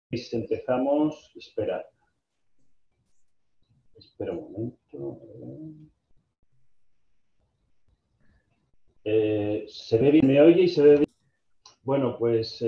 Empezamos. Espera un momento. ¿Se ve bien? ¿Me oye y se ve bien? Bueno, pues,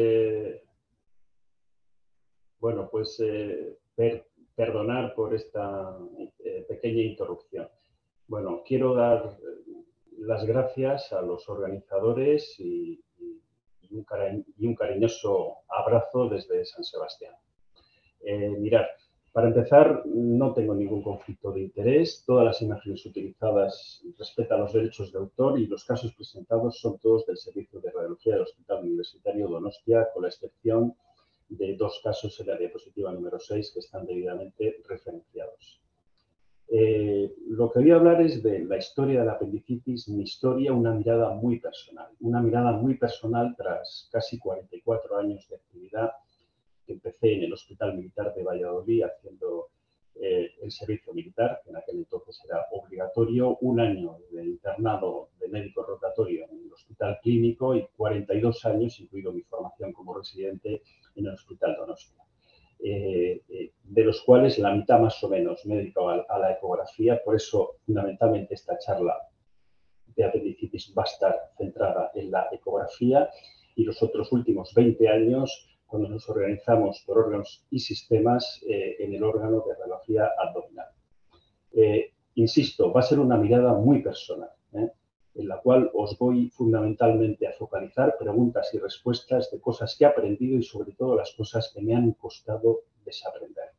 perdonar por esta pequeña interrupción. Bueno, quiero dar las gracias a los organizadores y un cariñoso abrazo desde San Sebastián. Mirad, para empezar, no tengo ningún conflicto de interés. Todas las imágenes utilizadas respetan los derechos de autor y los casos presentados son todos del Servicio de Radiología del Hospital Universitario Donostia, con la excepción de 2 casos en la diapositiva número 6 que están debidamente referenciados. Lo que voy a hablar es de la historia de la apendicitis, mi historia, una mirada muy personal tras casi 44 años de actividad. Empecé en el Hospital Militar de Valladolid haciendo el servicio militar, que en aquel entonces era obligatorio, 1 año de internado de médico rotatorio en el Hospital Clínico y 42 años, incluido mi formación como residente, en el Hospital Donostia. De los cuales la mitad más o menos me he dedicado a la ecografía, por eso fundamentalmente esta charla de apendicitis va a estar centrada en la ecografía y los otros últimos 20 años cuando nos organizamos por órganos y sistemas en el órgano de radiología abdominal. Insisto, va a ser una mirada muy personal, en la cual os voy fundamentalmente a focalizar preguntas y respuestas de cosas que he aprendido y sobre todo las cosas que me han costado desaprender.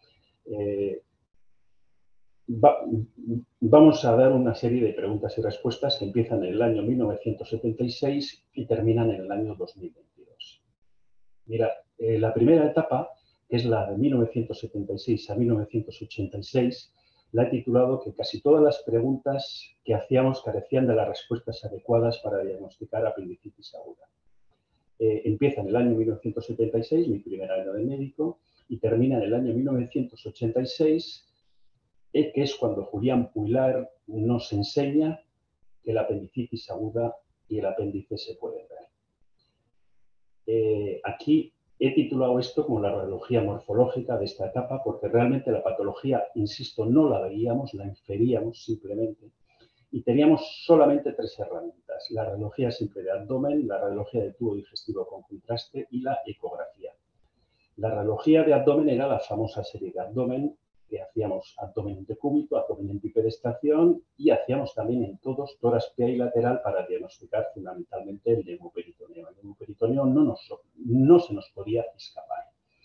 Vamos a dar una serie de preguntas y respuestas que empiezan en el año 1976 y terminan en el año 2022. Mira, la primera etapa, que es la de 1976 a 1986, la he titulado que casi todas las preguntas que hacíamos carecían de las respuestas adecuadas para diagnosticar apendicitis aguda. Empieza en el año 1976, mi primer año de médico, y termina en el año 1986, que es cuando Julián Puilar nos enseña que la apendicitis aguda y el apéndice se pueden ver. Aquí he titulado esto como la radiología morfológica de esta etapa porque realmente la patología, insisto, no la veíamos, la inferíamos simplemente y teníamos solamente 3 herramientas: la radiología simple de abdomen, la radiología de tubo digestivo con contraste y la ecografía. La radiología de abdomen era la famosa serie de abdomen, que hacíamos abdomen en decúbito, abdomen en bipedestación y hacíamos también en todos toraspea y lateral para diagnosticar fundamentalmente el neumoperitoneo. El neumoperitoneo no se nos podía escapar.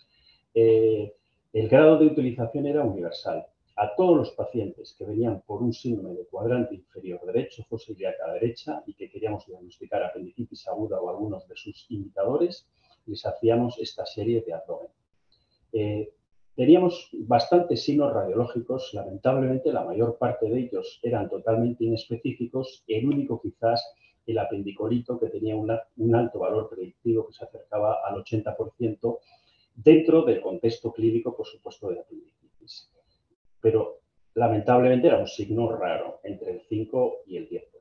El grado de utilización era universal. A todos los pacientes que venían por un síndrome de cuadrante inferior derecho, fosa ilíaca derecha, y que queríamos diagnosticar apendicitis aguda o algunos de sus imitadores, les hacíamos esta serie de abdomen. Teníamos bastantes signos radiológicos, lamentablemente la mayor parte de ellos eran totalmente inespecíficos, el único quizás el apendicolito, que tenía un alto valor predictivo que se acercaba al 80% dentro del contexto clínico, por supuesto, de apendicitis. Pero lamentablemente era un signo raro, entre el 5 y el 10%.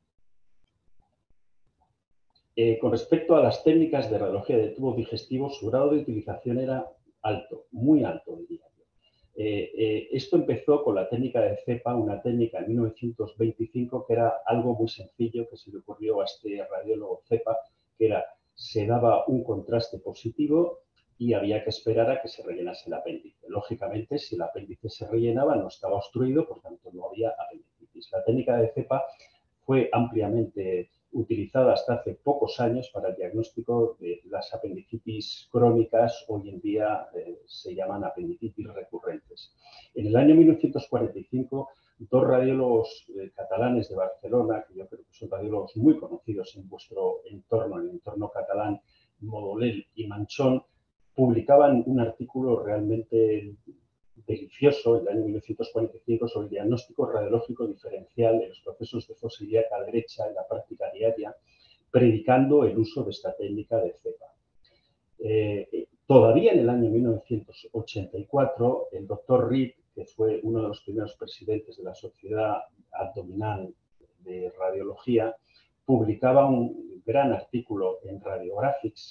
Con respecto a las técnicas de radiología de tubo digestivo, su grado de utilización era alto, muy alto, diría yo. Esto empezó con la técnica de CEPA, una técnica en 1925 que era algo muy sencillo que se le ocurrió a este radiólogo CEPA, que era, se daba un contraste positivo y había que esperar a que se rellenase el apéndice. Lógicamente, si el apéndice se rellenaba, no estaba obstruido, por tanto no había apendicitis. La técnica de CEPA fue ampliamente utilizada hasta hace pocos años para el diagnóstico de las apendicitis crónicas, hoy en día se llaman apendicitis recurrentes. En el año 1945, 2 radiólogos catalanes de Barcelona, que yo creo que son radiólogos muy conocidos en vuestro entorno, en el entorno catalán, Modolell y Manchón, publicaban un artículo realmente delicioso en el año 1945 sobre el diagnóstico radiológico diferencial de los procesos de fosa ilíaca derecha en la práctica diaria, predicando el uso de esta técnica de CEPA. Todavía en el año 1984, el doctor Reed, que fue uno de los primeros presidentes de la Sociedad Abdominal de Radiología, publicaba un gran artículo en Radiographics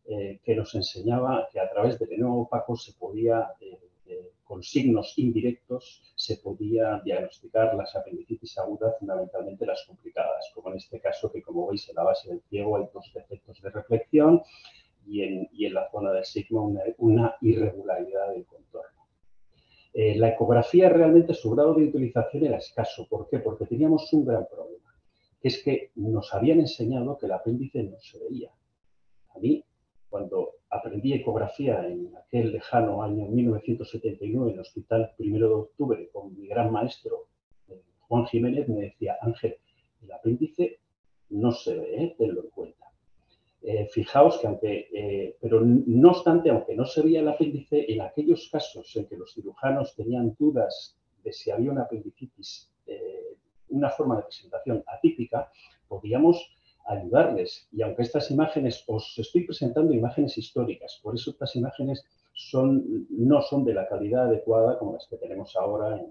que nos enseñaba que a través del lenguaje opaco se podía, con signos indirectos, se podía diagnosticar las apendicitis agudas, fundamentalmente las complicadas, como en este caso, que como veis en la base del ciego hay 2 defectos de reflexión y en la zona del sigmo una irregularidad del contorno. La ecografía realmente su grado de utilización era escaso. ¿Por qué? Porque teníamos un gran problema, que es que nos habían enseñado que el apéndice no se veía. A mí, cuando aprendí ecografía en aquel lejano año 1979 en el Hospital 1 de Octubre con mi gran maestro Juan Jiménez, me decía: Ángel, el apéndice no se ve, tenlo en cuenta. Fijaos que pero no obstante, aunque no se veía el apéndice, en aquellos casos en que los cirujanos tenían dudas de si había una apendicitis, una forma de presentación atípica, podíamos ayudarles. Y aunque estas imágenes, os estoy presentando imágenes históricas, por eso estas imágenes no son de la calidad adecuada como las que tenemos ahora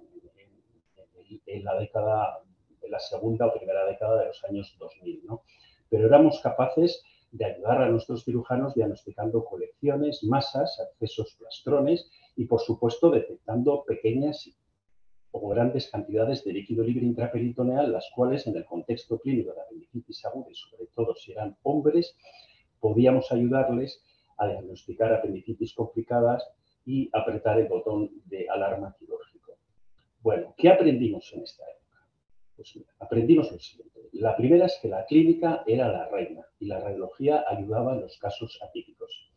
en la década, en la segunda o primera década de los años 2000, ¿no? Pero éramos capaces de ayudar a nuestros cirujanos diagnosticando colecciones, masas, accesos, plastrones y, por supuesto, detectando pequeñas o grandes cantidades de líquido libre intraperitoneal, las cuales, en el contexto clínico de la apendicitis aguda y sobre todo si eran hombres, podíamos ayudarles a diagnosticar apendicitis complicadas y apretar el botón de alarma quirúrgico. Bueno, ¿qué aprendimos en esta época? Pues mira, aprendimos lo siguiente. La primera es que la clínica era la reina y la radiología ayudaba en los casos atípicos.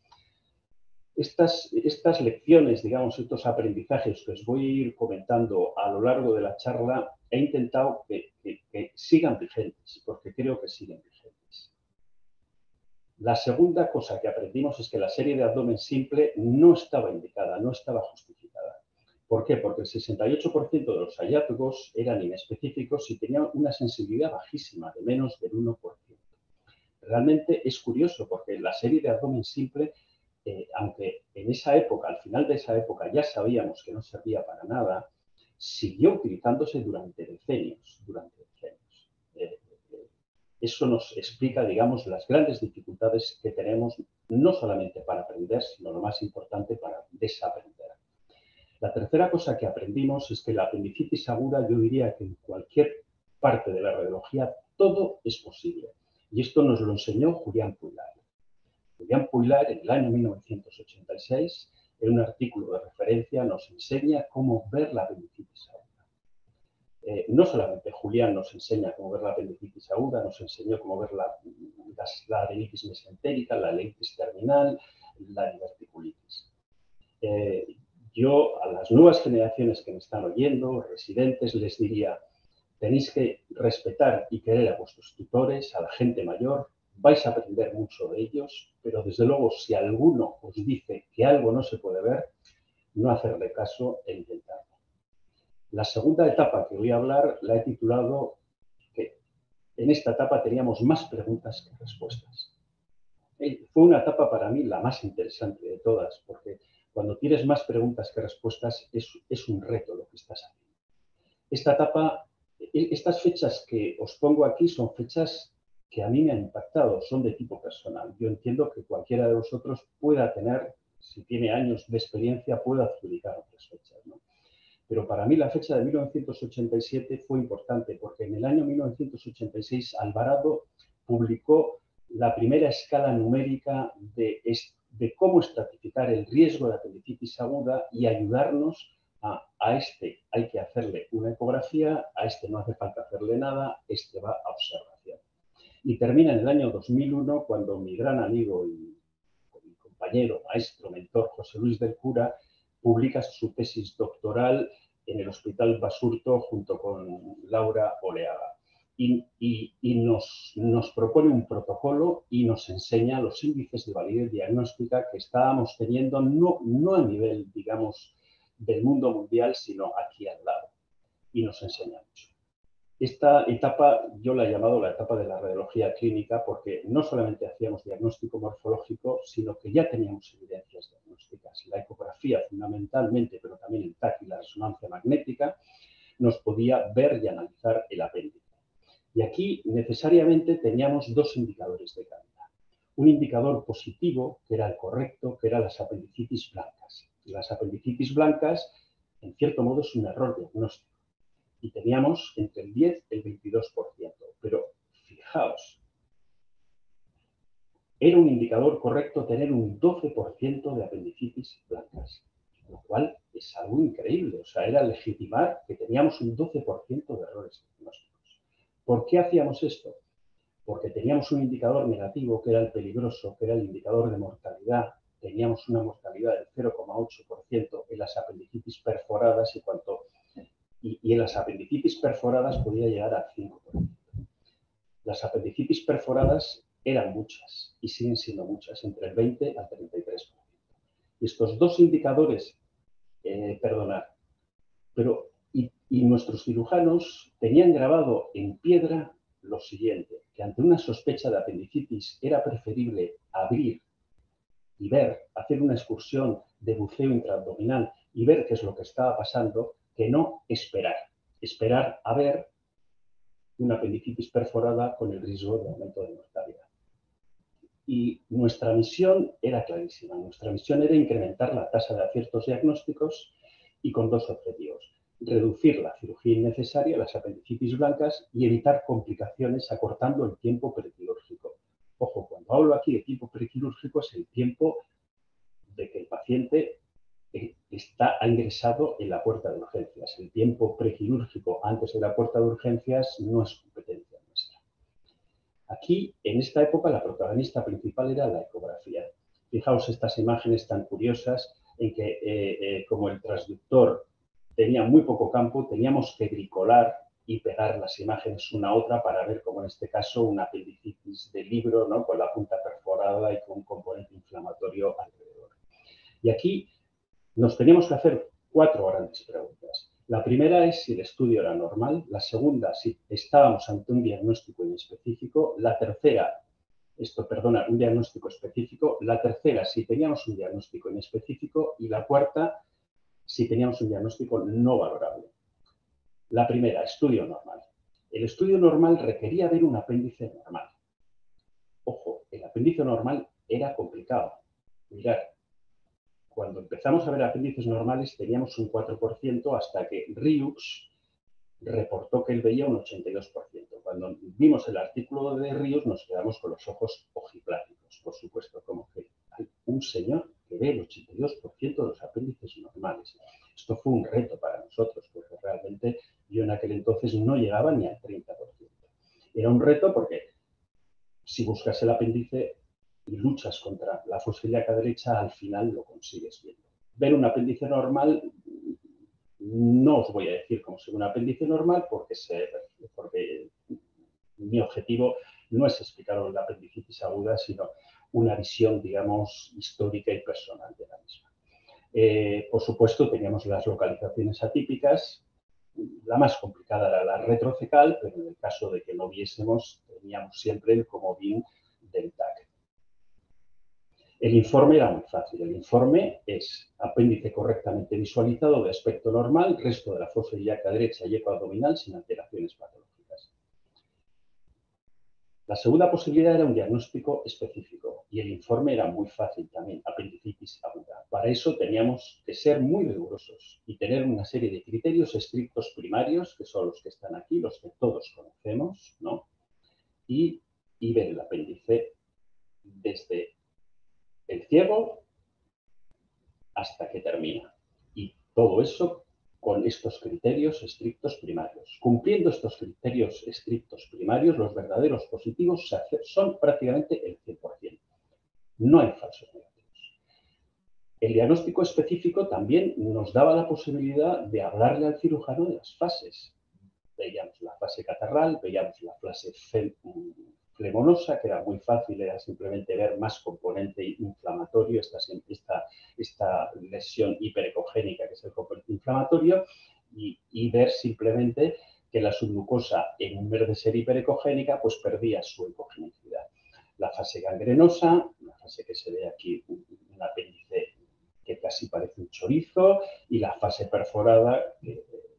Estas lecciones, digamos, estos aprendizajes que os voy a ir comentando a lo largo de la charla, he intentado que sigan vigentes, porque creo que siguen vigentes. La segunda cosa que aprendimos es que la serie de abdomen simple no estaba indicada, no estaba justificada. ¿Por qué? Porque el 68% de los hallazgos eran inespecíficos y tenían una sensibilidad bajísima, de menos del 1%. Realmente es curioso porque la serie de abdomen simple, aunque en esa época, al final de esa época, ya sabíamos que no servía para nada, siguió utilizándose durante decenios. Eso nos explica, digamos, las grandes dificultades que tenemos, no solamente para aprender, sino lo más importante, para desaprender. La tercera cosa que aprendimos es que la apendicitis aguda, yo diría que en cualquier parte de la radiología todo es posible. Y esto nos lo enseñó Julián Puylar. Julián Puylar, en el año 1986, en un artículo de referencia, nos enseña cómo ver la apendicitis aguda. No solamente Julián nos enseña cómo ver la apendicitis aguda, nos enseñó cómo ver la adenitis mesentérica, la leitis terminal, la diverticulitis. Yo a las nuevas generaciones que me están oyendo, residentes, les diría: tenéis que respetar y querer a vuestros tutores, a la gente mayor, vais a aprender mucho de ellos, pero desde luego si alguno os dice que algo no se puede ver, no hacerle caso e intentarlo. La segunda etapa que voy a hablar la he titulado que en esta etapa teníamos más preguntas que respuestas. Fue una etapa para mí la más interesante de todas, porque cuando tienes más preguntas que respuestas es un reto lo que estás haciendo. Esta etapa, estas fechas que os pongo aquí son fechas que a mí me han impactado, son de tipo personal. Yo entiendo que cualquiera de vosotros pueda tener, si tiene años de experiencia, pueda adjudicar otras fechas, ¿no? Pero para mí la fecha de 1987 fue importante porque en el año 1986 Alvarado publicó la primera escala numérica de cómo estratificar el riesgo de apendicitis aguda y ayudarnos a este hay que hacerle una ecografía, a este no hace falta hacerle nada, este va a observación. Y termina en el año 2001 cuando mi gran amigo y compañero, maestro, mentor, José Luis del Cura, publica su tesis doctoral en el Hospital Basurto junto con Laura Oleaga. Y nos propone un protocolo y nos enseña los índices de validez diagnóstica que estábamos teniendo, no a nivel, digamos, del mundo mundial, sino aquí al lado. Y nos enseña mucho. Esta etapa yo la he llamado la etapa de la radiología clínica porque no solamente hacíamos diagnóstico morfológico, sino que ya teníamos evidencias diagnósticas. La ecografía fundamentalmente, pero también el TAC y la resonancia magnética, nos podía ver y analizar el apéndice. Y aquí necesariamente teníamos dos indicadores de calidad. un indicador positivo, que era el correcto, que eran las apendicitis blancas. Y las apendicitis blancas, en cierto modo, es un error diagnóstico. Y teníamos entre el 10 y el 22%. Pero fijaos, era un indicador correcto tener un 12% de apendicitis blancas, lo cual es algo increíble. O sea, era legitimar que teníamos un 12% de errores diagnósticos. ¿Por qué hacíamos esto? Porque teníamos un indicador negativo, que era el peligroso, que era el indicador de mortalidad. Teníamos una mortalidad del 0,8% en las apendicitis perforadas y en las apendicitis perforadas podía llegar al 5%. Las apendicitis perforadas eran muchas y siguen siendo muchas, entre el 20 al 33%. Y estos dos indicadores, y nuestros cirujanos tenían grabado en piedra lo siguiente, que ante una sospecha de apendicitis era preferible abrir y ver, hacer una excursión de buceo intraabdominal y ver qué es lo que estaba pasando, que no esperar a ver una apendicitis perforada con el riesgo de aumento de mortalidad. Y nuestra misión era clarísima. Nuestra misión era incrementar la tasa de aciertos diagnósticos y con dos objetivos. Reducir la cirugía innecesaria, las apendicitis blancas, y evitar complicaciones acortando el tiempo prequirúrgico. Ojo, cuando hablo aquí de tiempo prequirúrgico es el tiempo de que el paciente ha ingresado en la puerta de urgencias. El tiempo prequirúrgico antes de la puerta de urgencias no es competencia nuestra. Aquí, en esta época, la protagonista principal era la ecografía. Fijaos estas imágenes tan curiosas en que, como el transductor tenía muy poco campo, teníamos que bricolar y pegar las imágenes una a otra para ver, como en este caso, una apendicitis de libro, ¿no?, con la punta perforada y con un componente inflamatorio alrededor. Y aquí nos teníamos que hacer 4 grandes preguntas. La primera es si el estudio era normal. La segunda, si estábamos ante un diagnóstico inespecífico. La tercera, un diagnóstico específico. La tercera, si teníamos un diagnóstico inespecífico. Y la cuarta, si teníamos un diagnóstico no valorable. La primera, estudio normal. El estudio normal requería ver un apéndice normal. Ojo, el apéndice normal era complicado. Mirad, cuando empezamos a ver apéndices normales teníamos un 4% hasta que Riux reportó que él veía un 82%. Cuando vimos el artículo de Riux nos quedamos con los ojos ojipláticos, por supuesto, como que hay un señor que ve el 82% de los apéndices normales. Esto fue un reto para nosotros, porque realmente yo en aquel entonces no llegaba ni al 30%. Era un reto porque si buscas el apéndice y luchas contra la fosa ilíaca derecha, al final lo consigues viendo. Ver un apéndice normal, no os voy a decir cómo es un apéndice normal, porque mi objetivo no es explicaros la apendicitis aguda, sino una visión, digamos, histórica y personal de la misma. Por supuesto, teníamos las localizaciones atípicas. La más complicada era la retrocecal, pero en el caso de que no viésemos, teníamos siempre el comodín del TAC. El informe era muy fácil. El informe es apéndice correctamente visualizado de aspecto normal, resto de la fosa ilíaca derecha y ecoabdominal sin alteraciones patológicas. La segunda posibilidad era un diagnóstico específico y el informe era muy fácil también, apendicitis aguda. Para eso teníamos que ser muy rigurosos y tener una serie de criterios estrictos primarios, que son los que están aquí, los que todos conocemos, ¿no? Y ver el apéndice desde el ciego hasta que termina. Y todo eso con estos criterios estrictos primarios. Cumpliendo estos criterios estrictos primarios, los verdaderos positivos son prácticamente el 100%. No hay falsos negativos. El diagnóstico específico también nos daba la posibilidad de hablarle al cirujano de las fases. Veíamos la fase catarral, veíamos la fase flemonosa, que era muy fácil, era simplemente ver más componente inflamatorio, esta lesión hiperecogénica, que es el componente inflamatorio, y ver simplemente que la submucosa, en vez de ser hiperecogénica, pues perdía su ecogenicidad. La fase gangrenosa, una fase que se ve aquí, un apéndice que casi parece un chorizo, y la fase perforada, que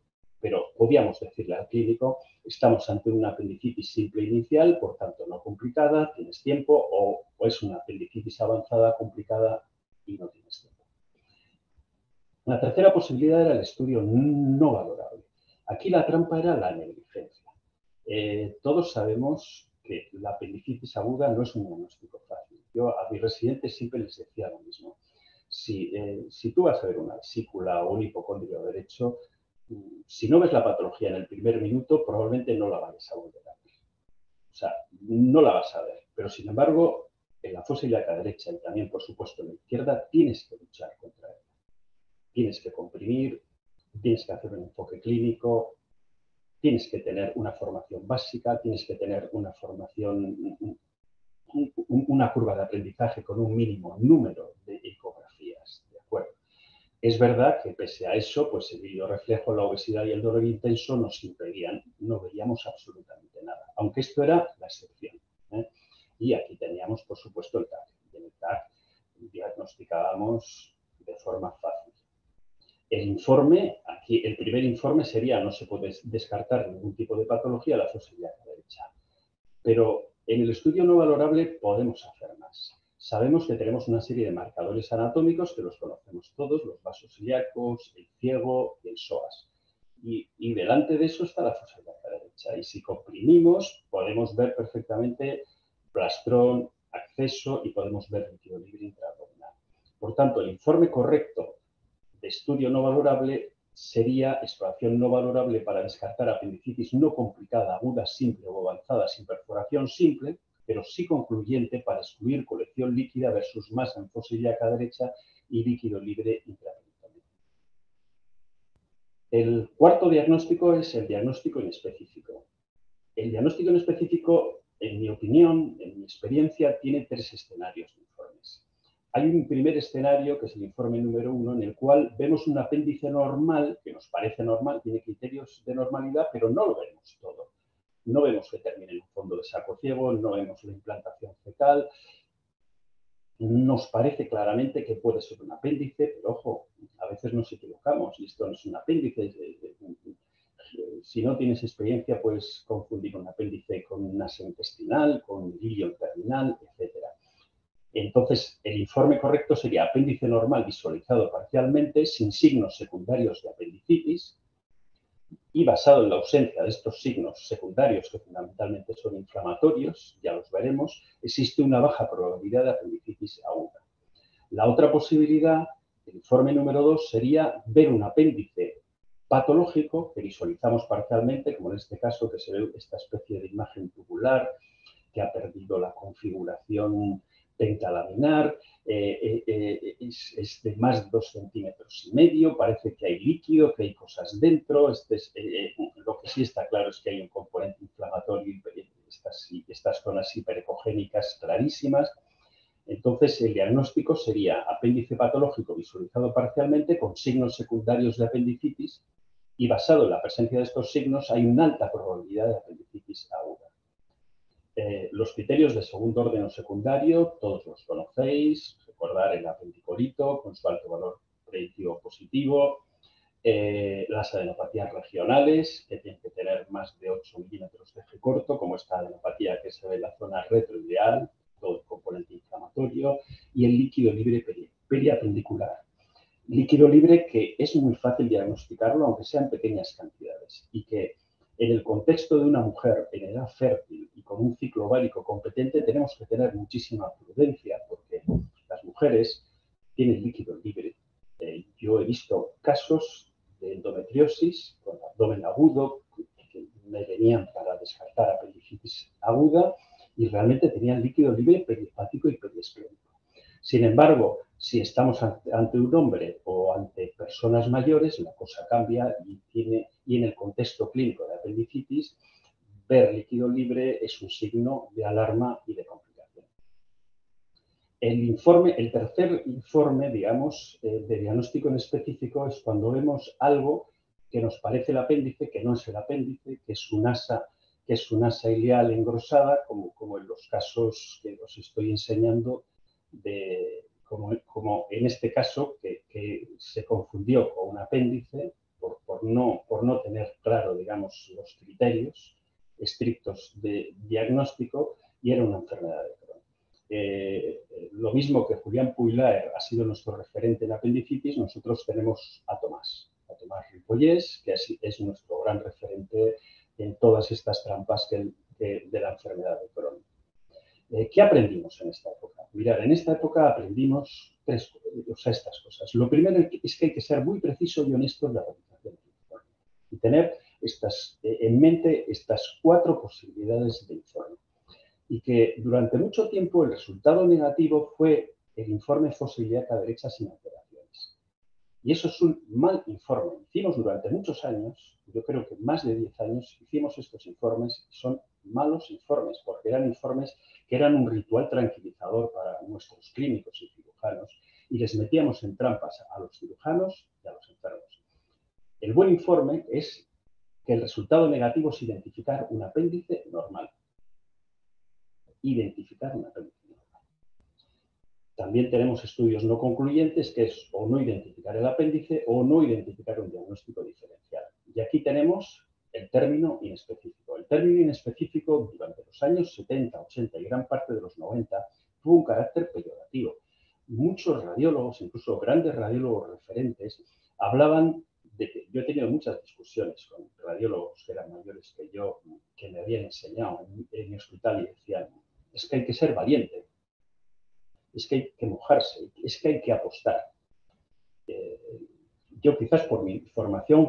pero podíamos decirle al clínico, estamos ante una apendicitis simple inicial, por tanto no complicada, tienes tiempo, o es una apendicitis avanzada, complicada y no tienes tiempo. La tercera posibilidad era el estudio no valorable. Aquí la trampa era la negligencia. Todos sabemos que la apendicitis aguda no es un diagnóstico fácil. Yo a mis residentes siempre les decía lo mismo. Si tú vas a ver una vesícula o un hipocondrio derecho, si no ves la patología en el primer minuto, probablemente no la vayas a volver a ver. O sea, no la vas a ver. Pero, sin embargo, en la fosa ilíaca derecha y también, por supuesto, en la izquierda, tienes que luchar contra ella. Tienes que comprimir, tienes que hacer un enfoque clínico, tienes que tener una formación básica, tienes que tener una formación, una curva de aprendizaje con un mínimo número de ecografías, ¿de acuerdo? Es verdad que pese a eso, pues el videoreflejo, la obesidad y el dolor intenso nos impedían, no veíamos absolutamente nada, aunque esto era la excepción, ¿eh? Y aquí teníamos, por supuesto, el TAC. Y en el TAC diagnosticábamos de forma fácil. El informe, aquí el primer informe sería, no se puede descartar ningún tipo de patología, la fosa ilíaca derecha. Pero en el estudio no valorable podemos hacer más. Sabemos que tenemos una serie de marcadores anatómicos que los conocemos todos, los vasos ilíacos, el ciego y el psoas. Y delante de eso está la fosa ilíaca derecha. Y si comprimimos, podemos ver perfectamente plastrón, acceso y podemos ver líquido libre intraabdominal. Por tanto, el informe correcto de estudio no valorable sería exploración no valorable para descartar apendicitis no complicada, aguda, simple o avanzada sin perforación simple, pero sí concluyente para excluir colección líquida versus masa en fosa ilíaca derecha y líquido libre intraabdominal. El cuarto diagnóstico es el diagnóstico inespecífico. El diagnóstico inespecífico, en mi opinión, en mi experiencia, tiene tres escenarios de informes. Hay un primer escenario, que es el informe número 1, en el cual vemos un apéndice normal, que nos parece normal, tiene criterios de normalidad, pero no lo vemos todo. No vemos que termine en un fondo de saco ciego, no vemos la implantación fecal. Nos parece claramente que puede ser un apéndice, pero ojo, a veces nos equivocamos y esto no es un apéndice. Si no tienes experiencia, puedes confundir un apéndice con un asa intestinal, con un ilion terminal, etc. Entonces, el informe correcto sería apéndice normal visualizado parcialmente, sin signos secundarios de apendicitis, y basado en la ausencia de estos signos secundarios, que fundamentalmente son inflamatorios, ya los veremos, existe una baja probabilidad de apendicitis aguda. La otra posibilidad, el informe número 2, sería ver un apéndice patológico que visualizamos parcialmente, como en este caso que se ve esta especie de imagen tubular que ha perdido la configuración pentalaminar, es de más de 2,5 centímetros, parece que hay líquido, que hay cosas dentro, lo que sí está claro es que hay un componente inflamatorio y estas zonas hiperecogénicas clarísimas. Entonces, el diagnóstico sería apéndice patológico visualizado parcialmente con signos secundarios de apendicitis y basado en la presencia de estos signos hay una alta probabilidad de apendicitis aguda. Los criterios de segundo orden o secundario, todos los conocéis, recordar el apendicolito con su alto valor predictivo positivo, las adenopatías regionales, que tienen que tener más de 8 milímetros de eje corto, como esta adenopatía que se ve en la zona retroideal, todo el componente inflamatorio, y el líquido libre periapendicular. Líquido libre que es muy fácil diagnosticarlo, aunque sean pequeñas cantidades, y que en el contexto de una mujer en edad fértil y con un ciclo ovárico competente tenemos que tener muchísima prudencia porque las mujeres tienen líquido libre. Yo he visto casos de endometriosis con abdomen agudo que me venían para descartar apendicitis aguda y realmente tenían líquido libre perihepático y periesplénico. Sin embargo, si estamos ante un hombre o ante personas mayores, la cosa cambia y en el contexto clínico de apendicitis, ver líquido libre es un signo de alarma y de complicación. El tercer informe, digamos, de diagnóstico en específico es cuando vemos algo que nos parece el apéndice, que no es el apéndice, que es un asa ilial engrosada, como en los casos que os estoy enseñando, como en este caso, que se confundió con un apéndice por por no tener claro, digamos, los criterios estrictos de diagnóstico, y era una enfermedad de Crohn. Lo mismo que Julián Puylaer ha sido nuestro referente en apendicitis, nosotros tenemos a Tomás Ripollés, que es nuestro gran referente en todas estas trampas de la enfermedad de Crohn. ¿Qué aprendimos en esta época? Mirad, en esta época aprendimos estas cosas. Lo primero es que hay que ser muy preciso y honesto en la realización del informe y tener en mente estas 4 posibilidades de informe. Y que durante mucho tiempo el resultado negativo fue el informe fosiliaca derecha sin alteraciones. Y eso es un mal informe. Hicimos durante muchos años, yo creo que más de 10 años, hicimos estos informes y son malos informes, porque eran informes que eran un ritual tranquilizador para nuestros clínicos y cirujanos, y les metíamos en trampas a los cirujanos y a los enfermos. El buen informe es que el resultado negativo es identificar un apéndice normal. Identificar un apéndice normal. También tenemos estudios no concluyentes, que es o no identificar el apéndice o no identificar un diagnóstico diferencial. Y aquí tenemos el término inespecífico. El término inespecífico durante los años 70, 80 y gran parte de los 90 tuvo un carácter peyorativo. Muchos radiólogos, incluso grandes radiólogos referentes, hablaban de que yo he tenido muchas discusiones con radiólogos que eran mayores que yo, que me habían enseñado en mi hospital y decían, es que hay que ser valiente, es que hay que mojarse, es que hay que apostar. Yo quizás por mi formación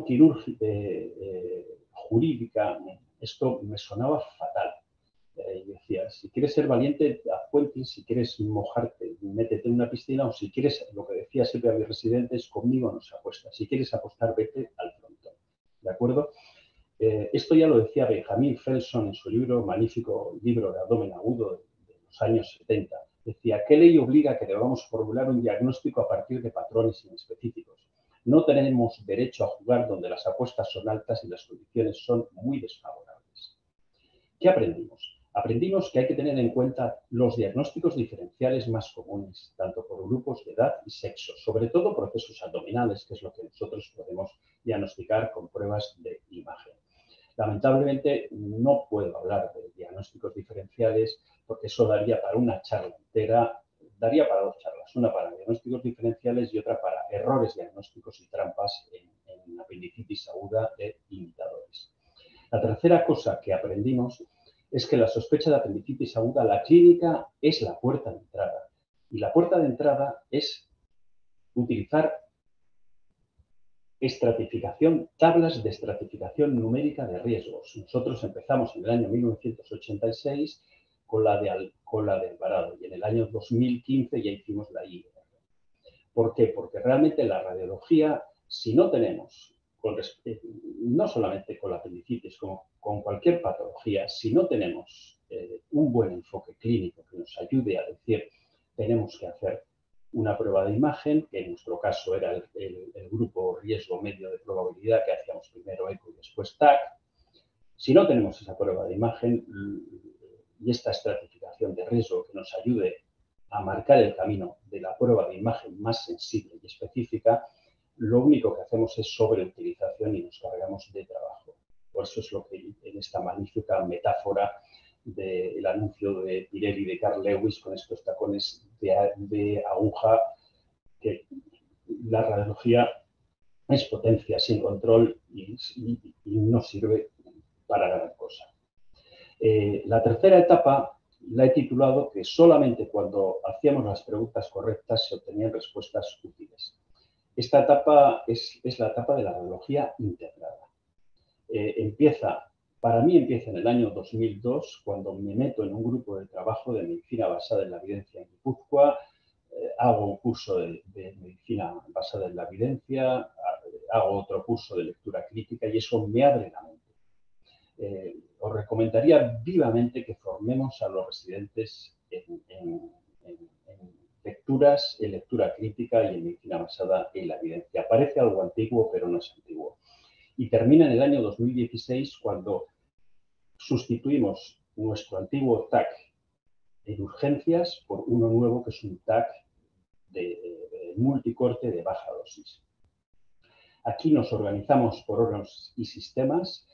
jurídica, esto me sonaba fatal. Y decía, si quieres ser valiente, haz puentes, si quieres mojarte, métete en una piscina, o si quieres, lo que decía siempre a mis residentes, conmigo no se apuesta. Si quieres apostar, vete al frontón. ¿De acuerdo? Esto ya lo decía Benjamin Felson en su magnífico libro de abdomen agudo de los años 70. Decía, ¿qué ley obliga a que debamos formular un diagnóstico a partir de patrones inespecíficos? No tenemos derecho a jugar donde las apuestas son altas y las condiciones son muy desfavorables. ¿Qué aprendimos? Aprendimos que hay que tener en cuenta los diagnósticos diferenciales más comunes, tanto por grupos de edad y sexo, sobre todo procesos abdominales, que es lo que nosotros podemos diagnosticar con pruebas de imagen. Lamentablemente no puedo hablar de diagnósticos diferenciales porque eso daría para una charla entera, daría para 2 charlas, una para diagnósticos diferenciales y otra para errores diagnósticos y trampas en apendicitis aguda de imitadores. La tercera cosa que aprendimos es que la sospecha de apendicitis aguda, la clínica es la puerta de entrada. Y la puerta de entrada es utilizar tablas de estratificación numérica de riesgos. Nosotros empezamos en el año 1986 con la de Alvarado y en el año 2015 ya hicimos la IR. ¿Por qué? Porque realmente la radiología, si no tenemos, no solamente con la apendicitis, como con cualquier patología, si no tenemos un buen enfoque clínico que nos ayude a decir tenemos que hacer una prueba de imagen, que en nuestro caso era el grupo riesgo medio de probabilidad, que hacíamos primero eco y después TAC. Si no tenemos esa prueba de imagen y esta estratificación de riesgo que nos ayude a marcar el camino de la prueba de imagen más sensible y específica, lo único que hacemos es sobreutilización y nos cargamos de trabajo. Por eso es lo que en esta magnífica metáfora del anuncio de Pirelli de Carl Lewis con estos tacones de aguja, que la radiología es potencia sin control y no sirve para gran cosa. La tercera etapa la he titulado que solamente cuando hacíamos las preguntas correctas se obtenían respuestas útiles. Esta etapa es la etapa de la radiología integrada. Para mí empieza en el año 2002, cuando me meto en un grupo de trabajo de medicina basada en la evidencia en Guipúzcoa, hago un curso de medicina basada en la evidencia, hago otro curso de lectura crítica y eso me abre la mente. Os recomendaría vivamente que formemos a los residentes en lecturas, en lectura crítica y en medicina basada en la evidencia. Parece algo antiguo, pero no es antiguo. Y termina en el año 2016 cuando sustituimos nuestro antiguo TAC en urgencias por uno nuevo que es un TAC de multicorte de baja dosis. Aquí nos organizamos por órganos y sistemas.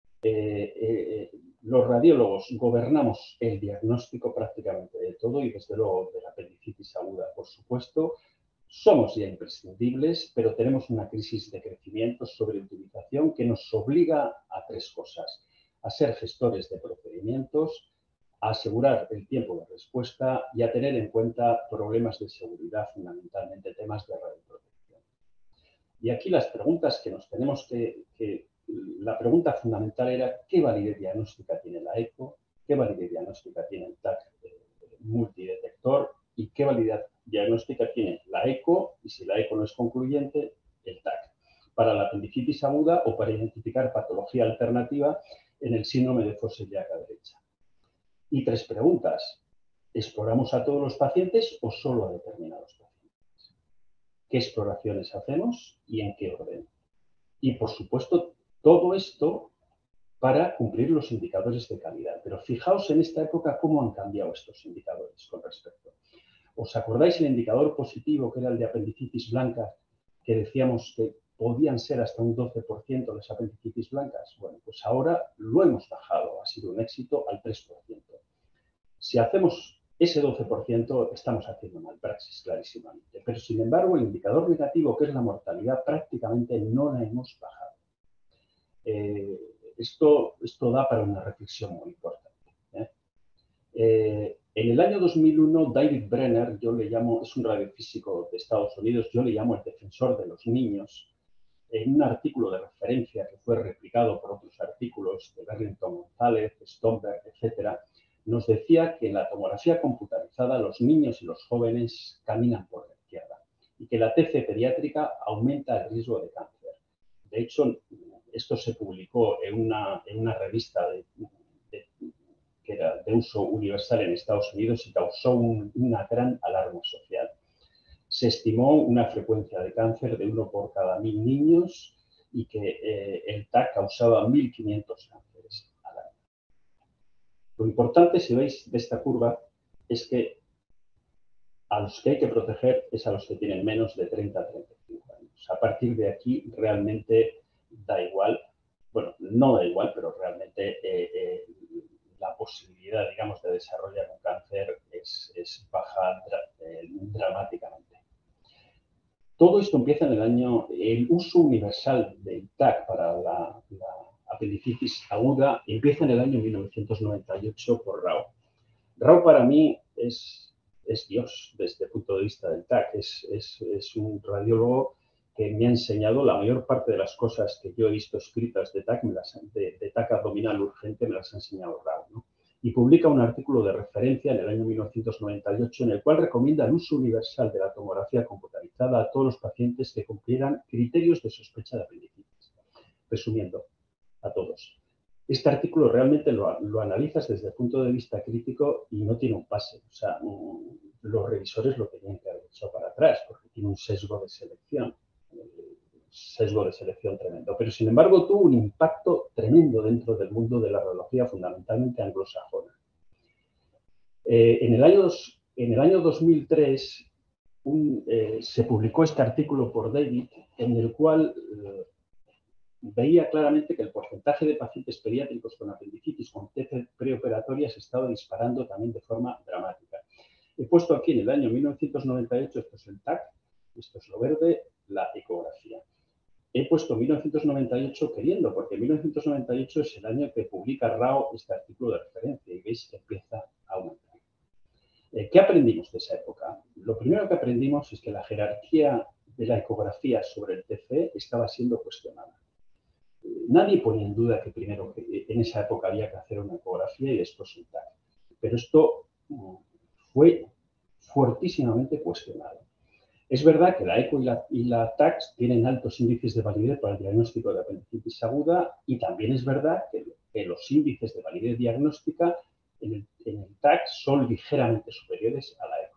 Los radiólogos gobernamos el diagnóstico prácticamente de todo y desde luego de la apendicitis aguda, por supuesto. Somos ya imprescindibles, pero tenemos una crisis de crecimiento, sobreutilización, que nos obliga a tres cosas: a ser gestores de procedimientos, a asegurar el tiempo de respuesta y a tener en cuenta problemas de seguridad, fundamentalmente temas de radioprotección. Y aquí las preguntas que nos tenemos la pregunta fundamental era: ¿qué validez diagnóstica tiene la ECO? ¿Qué validez diagnóstica tiene el TAC multidetector? ¿Y qué validez diagnóstica tiene la ECO? Y si la ECO no es concluyente, el TAC, para la apendicitis aguda o para identificar patología alternativa en el síndrome de fosa ilíaca derecha. Y tres preguntas: ¿exploramos a todos los pacientes o solo a determinados pacientes? ¿Qué exploraciones hacemos y en qué orden? Y, por supuesto, todo esto para cumplir los indicadores de calidad. Pero fijaos en esta época cómo han cambiado estos indicadores con respecto. ¿Os acordáis el indicador positivo, que era el de apendicitis blanca, que decíamos que podían ser hasta un 12% las apendicitis blancas? Bueno, pues ahora lo hemos bajado, ha sido un éxito, al 3%. Si hacemos ese 12%, estamos haciendo malpraxis clarísimamente. Pero, sin embargo, el indicador negativo, que es la mortalidad, prácticamente no la hemos bajado. Esto da para una reflexión muy importante. En el año 2001, David Brenner, yo le llamo, es un radiofísico de Estados Unidos, yo le llamo el defensor de los niños, en un artículo de referencia que fue replicado por otros artículos de Berrington González, Stomberg, etcétera, nos decía que en la tomografía computarizada los niños y los jóvenes caminan por la izquierda y que la TC pediátrica aumenta el riesgo de cáncer. De hecho, esto se publicó en una revista que era de uso universal en Estados Unidos y causó una gran alarma social. Se estimó una frecuencia de cáncer de 1 por cada 1000 niños y que el TAC causaba 1500 cánceres al año. Lo importante, si veis, de esta curva es que a los que hay que proteger es a los que tienen menos de 30 a 35 años. A partir de aquí realmente da igual, bueno, no da igual, pero realmente la posibilidad, digamos, de desarrollar un cáncer es baja dramáticamente. Todo esto empieza en el uso universal del TAC para la apendicitis aguda empieza en el año 1998 por Rao. Rao para mí es Dios desde el punto de vista del TAC. Es un radiólogo que me ha enseñado la mayor parte de las cosas que yo he visto escritas de TAC, de TAC abdominal urgente, me las ha enseñado Rao, ¿no? Y publica un artículo de referencia en el año 1998 en el cual recomienda el uso universal de la tomografía computarizada a todos los pacientes que cumplieran criterios de sospecha de apendicitis. Resumiendo, a todos. Este artículo realmente lo analizas desde el punto de vista crítico y no tiene un pase. O sea, los revisores lo tenían que haber echado para atrás porque tiene un sesgo de selección tremendo. Pero, sin embargo, tuvo un impacto tremendo dentro del mundo de la radiología, fundamentalmente anglosajona. En el año 2003 se publicó este artículo por David, en el cual veía claramente que el porcentaje de pacientes pediátricos con apendicitis con TC preoperatoria se estaba disparando también de forma dramática. He puesto aquí en el año 1998, esto es el TAC, esto es lo verde, la ecografía. He puesto 1998 queriendo, porque 1998 es el año que publica Rao este artículo de referencia y veis que empieza a aumentar. ¿Qué aprendimos de esa época? Lo primero que aprendimos es que la jerarquía de la ecografía sobre el TC estaba siendo cuestionada. Nadie ponía en duda que primero en esa época había que hacer una ecografía y después un TAC. Pero esto fue fuertísimamente cuestionado. Es verdad que la ECO y la TAC tienen altos índices de validez para el diagnóstico de apendicitis aguda y también es verdad que los índices de validez diagnóstica en el TAC son ligeramente superiores a la ECO.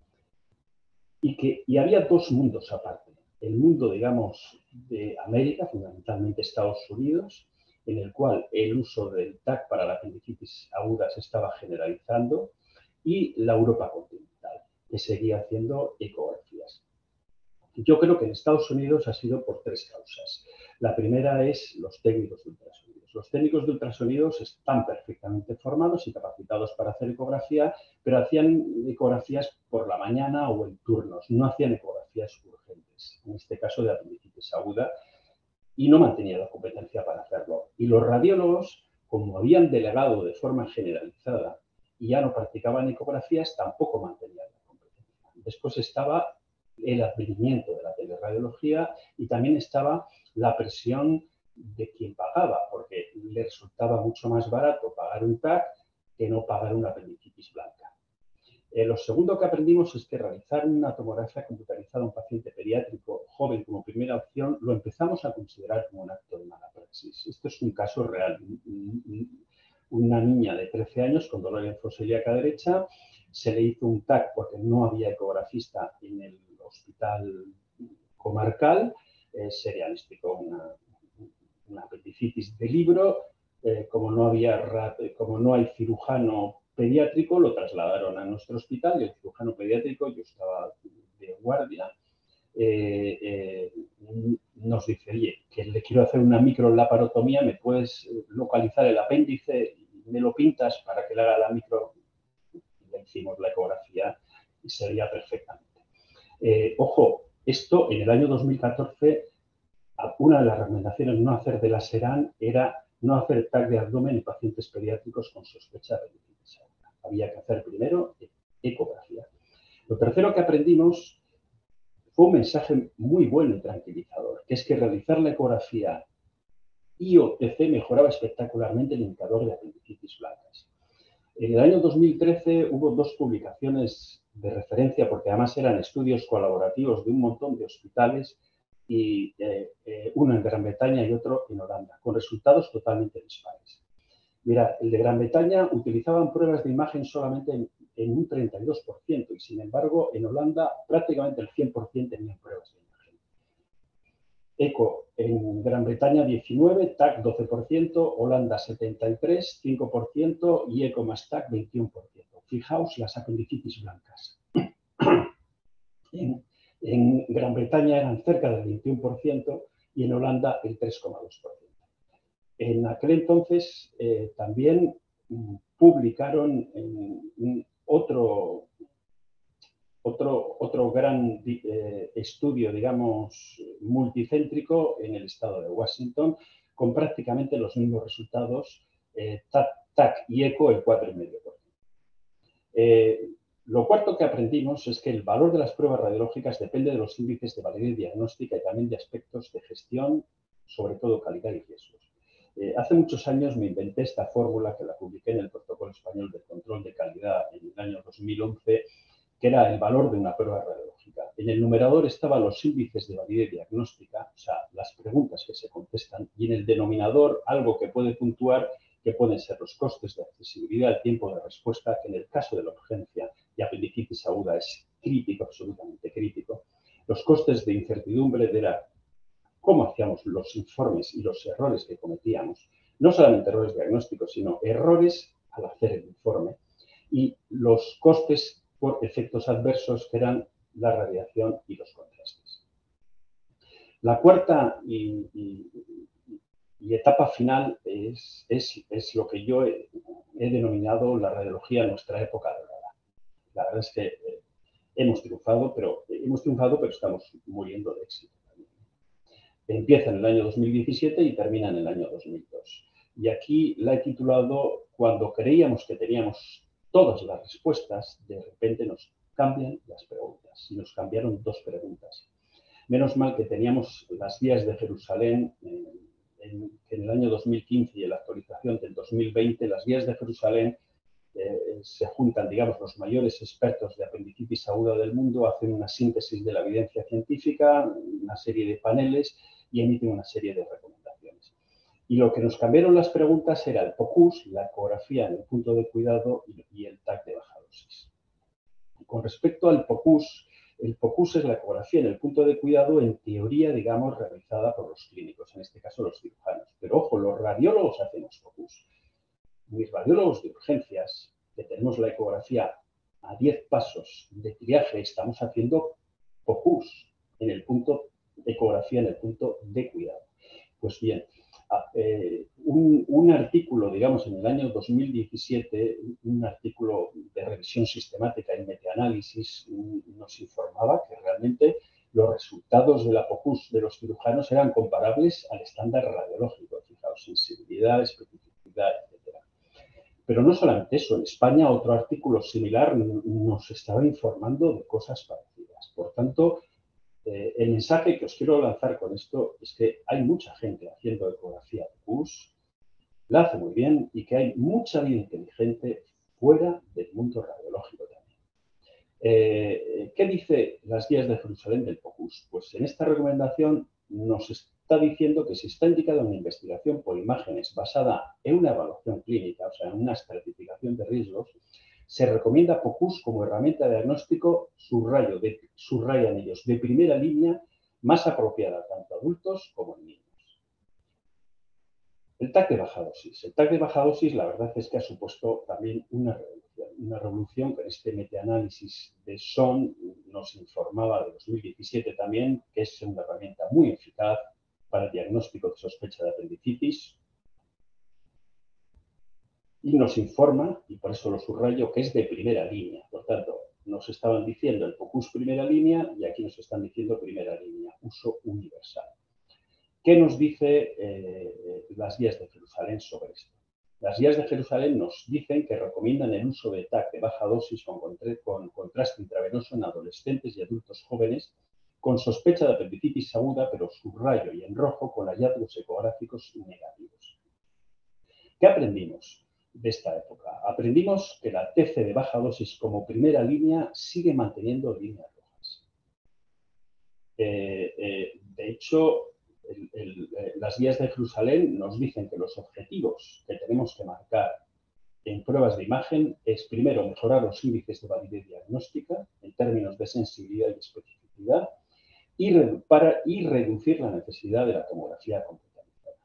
Y había dos mundos aparte. El mundo, digamos, de América, fundamentalmente Estados Unidos, en el cual el uso del TAC para la apendicitis aguda se estaba generalizando, y la Europa continental, que seguía haciendo ecografías. Yo creo que en Estados Unidos ha sido por tres causas. La primera es los técnicos de ultrasonidos. Los técnicos de ultrasonidos están perfectamente formados y capacitados para hacer ecografía, pero hacían ecografías por la mañana o en turnos, no hacían ecografías urgentes, en este caso de apendicitis aguda, y no mantenían la competencia para hacerlo. Y los radiólogos, como habían delegado de forma generalizada y ya no practicaban ecografías, tampoco mantenían la competencia. Después estaba el advenimiento de la teleradiología y también estaba la presión de quien pagaba, porque le resultaba mucho más barato pagar un TAC que no pagar una apendicitis blanca. Lo segundo que aprendimos es que realizar una tomografía computarizada a un paciente pediátrico joven como primera opción lo empezamos a considerar como un acto de mala praxis. Esto es un caso real. Una niña de 13 años con dolor en fosa ilíaca derecha, se le hizo un TAC porque no había ecografista en el hospital comarcal, se diagnosticó una apendicitis de libro, como no hay cirujano pediátrico, lo trasladaron a nuestro hospital y el cirujano pediátrico, yo estaba de guardia, nos dice, oye, que le quiero hacer una microlaparotomía, ¿me puedes localizar el apéndice y me lo pintas para que le haga la micro? Le hicimos la ecografía y se veía perfectamente. Ojo, esto en el año 2014, una de las recomendaciones no hacer de la SERAN era no hacer TAC de abdomen en pacientes pediátricos con sospecha de apendicitis aguda. Había que hacer primero ecografía. Lo tercero que aprendimos fue un mensaje muy bueno y tranquilizador, que es que realizar la ecografía IOTC mejoraba espectacularmente el indicador de apendicitis blancas. En el año 2013 hubo dos publicaciones de referencia, porque además eran estudios colaborativos de un montón de hospitales, y uno en Gran Bretaña y otro en Holanda, con resultados totalmente dispares. Mira, el de Gran Bretaña utilizaban pruebas de imagen solamente en un 32% y, sin embargo, en Holanda prácticamente el 100% tenían pruebas de imagen. ECO en Gran Bretaña 19, TAC 12%, Holanda 73, 5% y ECO más TAC 21%. Fijaos las apendicitis blancas. En Gran Bretaña eran cerca del 21% y en Holanda el 3,2%. En aquel entonces también publicaron otro gran estudio, digamos, multicéntrico en el estado de Washington, con prácticamente los mismos resultados, TAC y ECO el 4,5%. Lo cuarto que aprendimos es que el valor de las pruebas radiológicas depende de los índices de validez diagnóstica y también de aspectos de gestión, sobre todo calidad y riesgos. Hace muchos años me inventé esta fórmula que la publiqué en el Protocolo Español de Control de Calidad en el año 2011, que era el valor de una prueba radiológica. En el numerador estaban los índices de validez diagnóstica, o sea, las preguntas que se contestan, y en el denominador algo que puede puntuar, que pueden ser los costes de accesibilidad, el tiempo de respuesta, que en el caso de la urgencia y apendicitis aguda es crítico, absolutamente crítico. Los costes de incertidumbre de cómo hacíamos los informes y los errores que cometíamos, no solamente errores diagnósticos, sino errores al hacer el informe, y los costes por efectos adversos, que eran la radiación y los contrastes. La cuarta y etapa final es lo que yo he denominado la radiología en nuestra época dorada. La verdad es que hemos triunfado, pero estamos muriendo de éxito. Empieza en el año 2017 y termina en el año 2002. Y aquí la he titulado Cuando creíamos que teníamos todas las respuestas, de repente nos cambian las preguntas. Y nos cambiaron dos preguntas. Menos mal que teníamos las guías de Jerusalén en el año 2015 y en la actualización del 2020. Las guías de Jerusalén se juntan, digamos, los mayores expertos de apendicitis aguda del mundo, hacen una síntesis de la evidencia científica, una serie de paneles y emiten una serie de recomendaciones. Y lo que nos cambiaron las preguntas era el POCUS, la ecografía en el punto de cuidado y el TAC de baja dosis. Con respecto al POCUS, el POCUS es la ecografía en el punto de cuidado, en teoría, digamos, realizada por los clínicos, en este caso los cirujanos. Pero ojo, los radiólogos hacemos POCUS. Mis radiólogos de urgencias, que tenemos la ecografía a 10 pasos de triaje, estamos haciendo POCUS en el punto, ecografía en el punto de cuidado. Pues bien, un artículo, digamos, en el año 2017, un artículo de revisión sistemática y metaanálisis nos informaba que realmente los resultados de la POCUS de los cirujanos eran comparables al estándar radiológico, fijaos, sensibilidad, especificidad, etc. Pero no solamente eso, en España otro artículo similar nos estaba informando de cosas parecidas. Por tanto, el mensaje que os quiero lanzar con esto es que hay mucha gente haciendo ecografía POCUS, la hace muy bien y que hay mucha vida inteligente fuera del mundo radiológico también. ¿Qué dice las guías de Jerusalén del POCUS? Pues en esta recomendación nos está diciendo que si está indicada una investigación por imágenes basada en una evaluación clínica, o sea, en una estratificación de riesgos, se recomienda POCUS como herramienta de diagnóstico, subrayan ellos, de primera línea, más apropiada tanto a adultos como en niños. El TAC de baja dosis. El TAC de baja dosis, la verdad es que ha supuesto también una revolución que en este metaanálisis de SON nos informaba de 2017 también, que es una herramienta muy eficaz para el diagnóstico de sospecha de apendicitis. Y nos informa, y por eso lo subrayo, que es de primera línea. Por tanto, nos estaban diciendo el POCUS primera línea y aquí nos están diciendo primera línea, uso universal. ¿Qué nos dice las guías de Jerusalén sobre esto? Las guías de Jerusalén nos dicen que recomiendan el uso de TAC de baja dosis con contraste intravenoso en adolescentes y adultos jóvenes con sospecha de apendicitis aguda, pero subrayo y en rojo con hallazgos ecográficos negativos. ¿Qué aprendimos de esta época? Aprendimos que la TC de baja dosis como primera línea sigue manteniendo líneas rojas. De hecho, las guías de Jerusalén nos dicen que los objetivos que tenemos que marcar en pruebas de imagen es, primero, mejorar los índices de validez diagnóstica en términos de sensibilidad y especificidad y reducir la necesidad de la tomografía computarizada.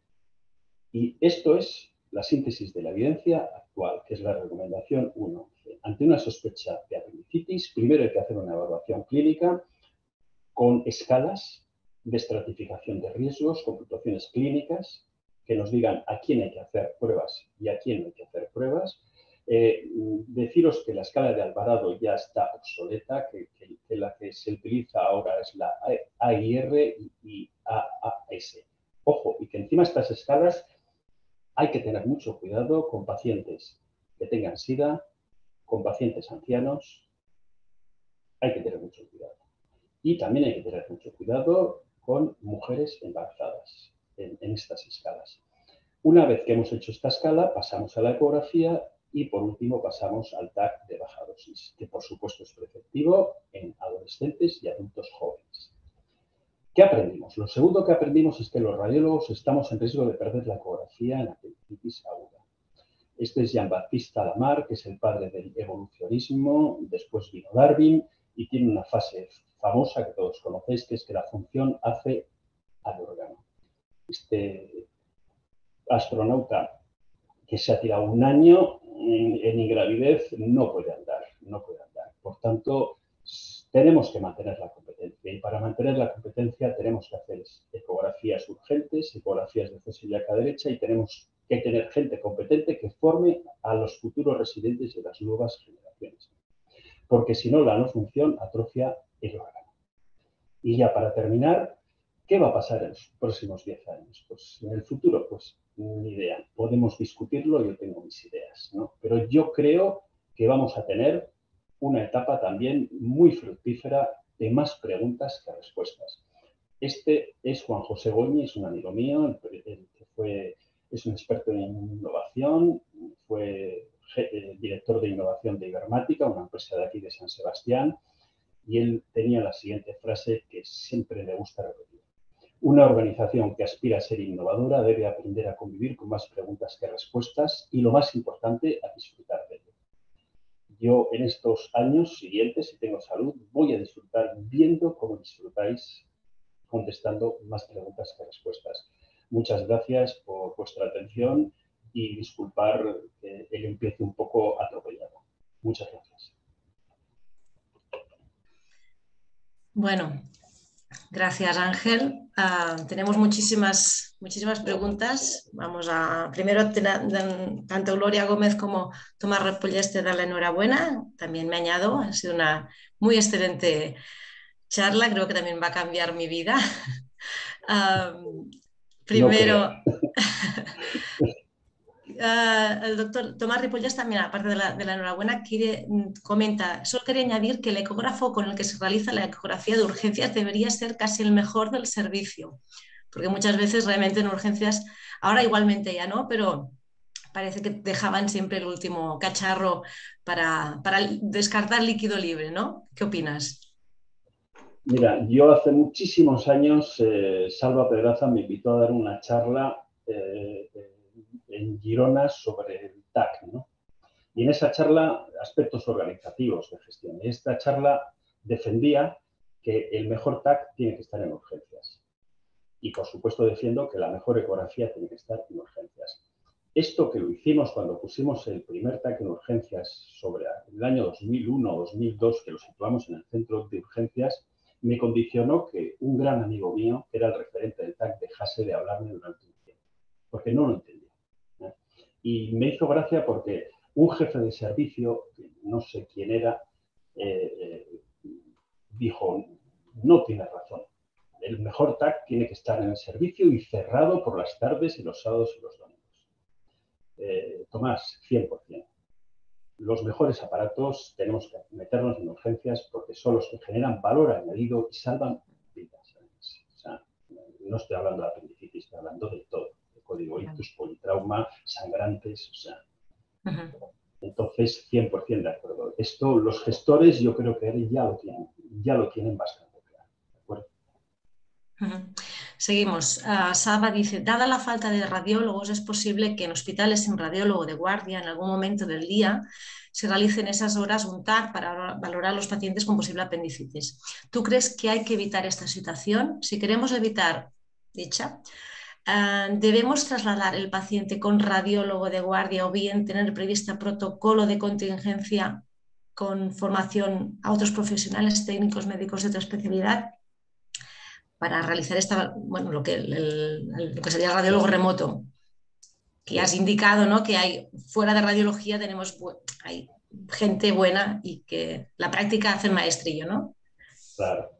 Y esto es la síntesis de la evidencia actual, que es la recomendación 1.11. Ante una sospecha de apendicitis, primero hay que hacer una evaluación clínica con escalas de estratificación de riesgos, con puntuaciones clínicas que nos digan a quién hay que hacer pruebas y a quién no hay que hacer pruebas. Deciros que la escala de Alvarado ya está obsoleta, que la que se utiliza ahora es la AIR y AAS. Ojo, y que encima estas escalas hay que tener mucho cuidado con pacientes que tengan SIDA, con pacientes ancianos, hay que tener mucho cuidado. Y también hay que tener mucho cuidado con mujeres embarazadas en estas escalas. Una vez que hemos hecho esta escala, pasamos a la ecografía y, por último, pasamos al TAC de baja dosis, que, por supuesto, es preceptivo en adolescentes y adultos jóvenes. ¿Qué aprendimos? Lo segundo que aprendimos es que los radiólogos estamos en riesgo de perder la ecografía en apendicitis aguda. Este es Jean-Baptiste Lamarck, que es el padre del evolucionismo, después vino Darwin y tiene una fase famosa que todos conocéis, que es que la función hace al órgano. Este astronauta que se ha tirado un año en ingravidez no puede andar. Por tanto, tenemos que mantener la competencia y para mantener la competencia tenemos que hacer ecografías urgentes, ecografías de fosa ilíaca derecha y tenemos que tener gente competente que forme a los futuros residentes de las nuevas generaciones. Porque si no, la no función atrofia el órgano. Y ya para terminar, ¿qué va a pasar en los próximos 10 años? Pues en el futuro, pues ni idea. Podemos discutirlo, yo tengo mis ideas, ¿no? Pero yo creo que vamos a tener una etapa también muy fructífera de más preguntas que respuestas. Este es Juan José Goñi, es un amigo mío, es un experto en innovación, fue director de innovación de Ibermática, una empresa de aquí de San Sebastián, y él tenía la siguiente frase que siempre me gusta repetir. Una organización que aspira a ser innovadora debe aprender a convivir con más preguntas que respuestas y, lo más importante, a disfrutar de ello. Yo en estos años siguientes, si tengo salud, voy a disfrutar viendo cómo disfrutáis contestando más preguntas que respuestas. Muchas gracias por vuestra atención y disculpar el empiece un poco atropellado. Muchas gracias. Bueno, Gracias, Ángel. Tenemos muchísimas preguntas. Vamos a, primero, tanto Gloria Gómez como Tomás Repollés te dan la enhorabuena. También me añado, ha sido una muy excelente charla, creo que también va a cambiar mi vida. No creo. Primero, el doctor Tomás Ripollés también, aparte de la enhorabuena, comenta, solo quería añadir que el ecógrafo con el que se realiza la ecografía de urgencias debería ser casi el mejor del servicio, porque muchas veces realmente en urgencias, ahora igualmente ya no, pero parece que dejaban siempre el último cacharro para descartar líquido libre, ¿no? ¿Qué opinas? Mira, yo hace muchísimos años, Salva Pedraza me invitó a dar una charla en Girona sobre el TAC, ¿no? Y en esa charla, aspectos organizativos de gestión. Y esta charla defendía que el mejor TAC tiene que estar en urgencias. Y por supuesto defiendo que la mejor ecografía tiene que estar en urgencias. Esto que lo hicimos cuando pusimos el primer TAC en urgencias sobre el año 2001 o 2002, que lo situamos en el centro de urgencias, me condicionó que un gran amigo mío, que era el referente del TAC, dejase de hablarme durante un tiempo, porque no lo entendía. Y me hizo gracia porque un jefe de servicio, no sé quién era, dijo, no tiene razón. El mejor TAC tiene que estar en el servicio y cerrado por las tardes y los sábados y los domingos. Tomás, 100%. Los mejores aparatos tenemos que meternos en urgencias porque son los que generan valor añadido y salvan vidas. O sea, no estoy hablando de apendicitis, estoy hablando de todo. De código ictus, politrauma, sangrantes, o sea. Entonces, 100% de acuerdo. Esto, los gestores, yo creo que ya lo tienen bastante claro. ¿De acuerdo? Seguimos. Saba dice, dada la falta de radiólogos, es posible que en hospitales sin radiólogo de guardia en algún momento del día se realice en esas horas un TAC para valorar a los pacientes con posible apendicitis. ¿Tú crees que hay que evitar esta situación? Si queremos evitar dicha, ¿debemos trasladar el paciente con radiólogo de guardia o bien tener prevista protocolo de contingencia con formación a otros profesionales técnicos médicos de otra especialidad para realizar bueno, lo que sería el radiólogo remoto, que ya has indicado, ¿no? Que hay fuera de radiología hay gente buena y que la práctica hace el maestrillo, ¿no? Claro.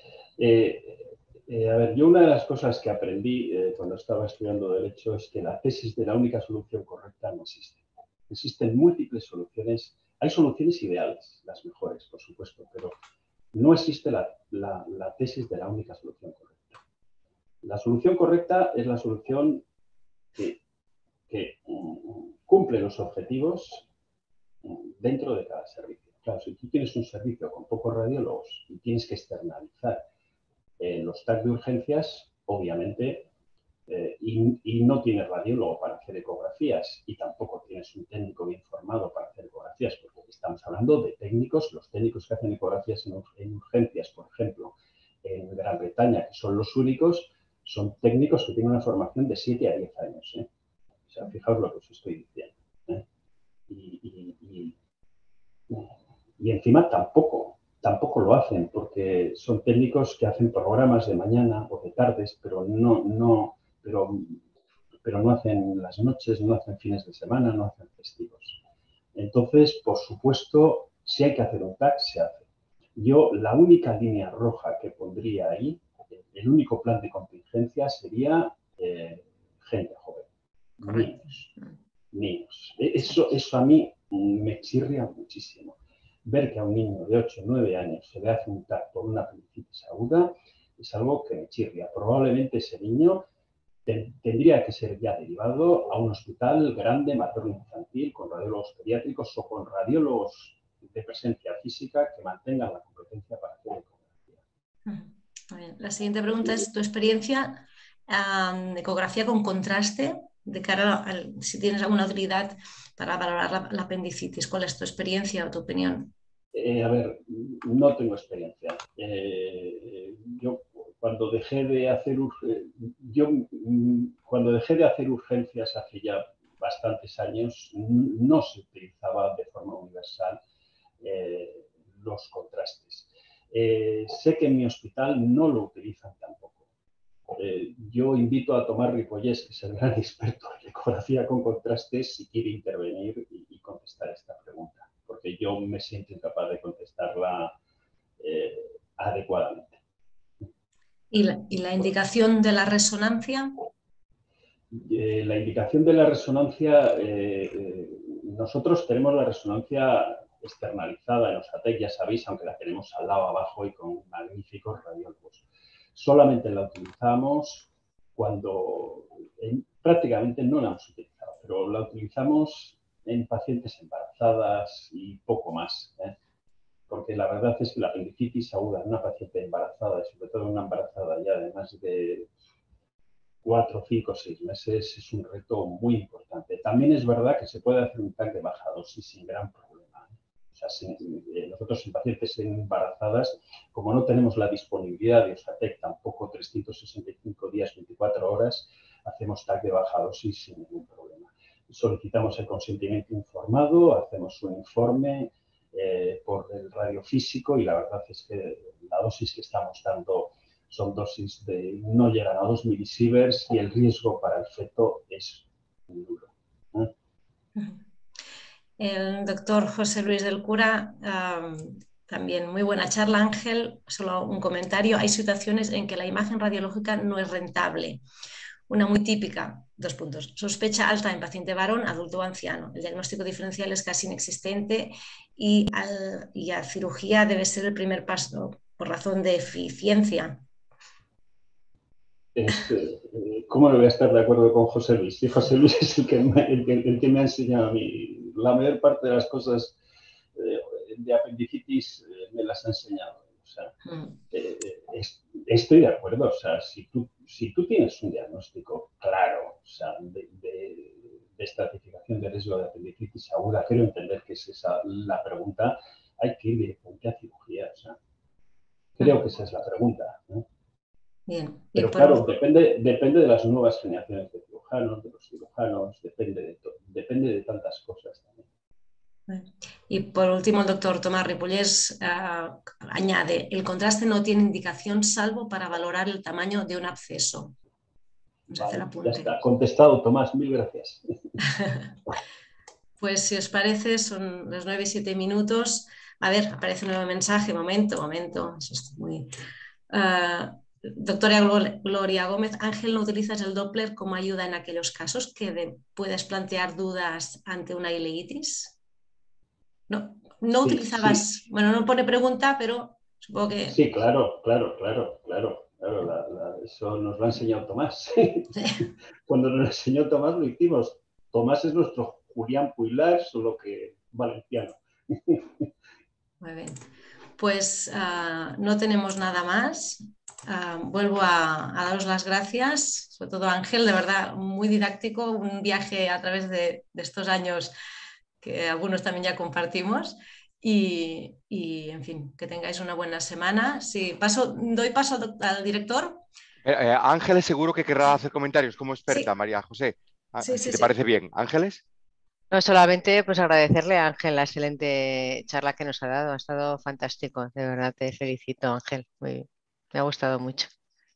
A ver, yo una de las cosas que aprendí cuando estaba estudiando Derecho es que la tesis de la única solución correcta no existe. Existen múltiples soluciones. Hay soluciones ideales, las mejores, por supuesto, pero no existe la tesis de la única solución correcta. La solución correcta es la solución que cumple los objetivos dentro de cada servicio. Claro, si tú tienes un servicio con pocos radiólogos y tienes que externalizar los TAC de urgencias, obviamente, y no tienes radiólogo para hacer ecografías y tampoco tienes un técnico bien formado para hacer ecografías, porque estamos hablando de técnicos, los técnicos que hacen ecografías en urgencias, por ejemplo, en Gran Bretaña, que son los únicos, son técnicos que tienen una formación de 7 a 10 años. O sea, fijaos lo que os estoy diciendo. Y, y encima tampoco lo hacen, porque son técnicos que hacen programas de mañana o de tardes, pero no hacen las noches, no hacen fines de semana, no hacen festivos. Entonces, por supuesto, si hay que hacer un TAC, se hace. Yo, la única línea roja que pondría ahí, el único plan de contingencia sería gente joven, niños. Eso a mí me chirria muchísimo. Ver que a un niño de 8 o 9 años se le hace un TAC por una apendicitis aguda es algo que me chirria. Probablemente ese niño tendría que ser ya derivado a un hospital grande, materno-infantil, con radiólogos pediátricos o con radiólogos de presencia física que mantengan la competencia para hacer ecografía. La siguiente pregunta es tu experiencia de ecografía con contraste de cara si tienes alguna utilidad para valorar la apendicitis. ¿Cuál es tu experiencia o tu opinión? A ver, no tengo experiencia. Yo cuando dejé de hacer urgencias hace ya bastantes años, no se utilizaba de forma universal los contrastes. Sé que en mi hospital no lo utilizan tampoco. Yo invito a Tomás Ripollés, que es el gran experto en ecografía con contrastes, si quiere intervenir y contestar esta pregunta, porque yo me siento incapaz de contestarla adecuadamente. ¿Y la indicación de la resonancia? La indicación de la resonancia, nosotros tenemos la resonancia externalizada en Osatec, ya sabéis, aunque la tenemos al lado abajo y con magníficos radiólogos. Solamente la utilizamos cuando prácticamente no la hemos utilizado, pero la utilizamos en pacientes embarazadas y poco más, porque la verdad es que la apendicitis aguda en una paciente embarazada, y sobre todo una embarazada ya de más de 4, 5, 6 meses, es un reto muy importante. También es verdad que se puede hacer un TAC de baja dosis sin gran problema. O sea, nosotros en pacientes embarazadas, como no tenemos la disponibilidad de Osatec, tampoco 365 días, 24 horas, hacemos TAC de baja dosis sin ningún problema. Solicitamos el consentimiento informado, hacemos un informe por el radiofísico y la verdad es que la dosis que estamos dando son dosis de no llegan a 2 milisieverts y el riesgo para el feto es nulo. El doctor José Luis del Cura, también muy buena charla, Ángel. Solo un comentario. Hay situaciones en que la imagen radiológica no es rentable. Una muy típica, 2 puntos. Sospecha alta en paciente varón, adulto o anciano. El diagnóstico diferencial es casi inexistente y a cirugía debe ser el primer paso por razón de eficiencia. ¿Cómo no voy a estar de acuerdo con José Luis? Sí, José Luis es el que me ha enseñado a mí. La mayor parte de las cosas de apendicitis me las ha enseñado. O sea, estoy de acuerdo. O sea, si tú tienes un diagnóstico claro, o sea, de estratificación de riesgo de apendicitis aguda, quiero entender que es esa la pregunta, hay que ir directamente a cirugía. O sea, creo que esa es la pregunta, ¿no? Bien. Pero claro, depende de las nuevas generaciones de cirujanos, de los cirujanos, depende de tantas cosas también. Y por último, el doctor Tomás Ripollés añade, el contraste no tiene indicación salvo para valorar el tamaño de un absceso. Vale, ya está, contestado, Tomás, mil gracias. Pues si os parece, son las 9 y 7 minutos. A ver, aparece un nuevo mensaje, momento. Eso es muy... Doctora Gloria Gómez, Ángel, ¿no utilizas el Doppler como ayuda en aquellos casos que puedes plantear dudas ante una ileitis? No sí, utilizabas, sí. Bueno, no pone pregunta, pero supongo que... Sí, claro. Eso nos lo ha enseñado Tomás. Sí. Cuando nos lo enseñó Tomás lo hicimos. Tomás es nuestro Julián Puilar, solo que valenciano. Muy bien. Pues no tenemos nada más. Vuelvo a daros las gracias, sobre todo a Ángel, de verdad, muy didáctico, un viaje a través de estos años que algunos también ya compartimos. Y, en fin, que tengáis una buena semana. Sí, doy paso al director. Ángeles seguro que querrá hacer comentarios como experta, sí. María José, si te parece bien. Ángeles. No, solamente pues agradecerle a Ángel la excelente charla que nos ha dado. Ha estado fantástico, de verdad te felicito, Ángel. Me ha gustado mucho.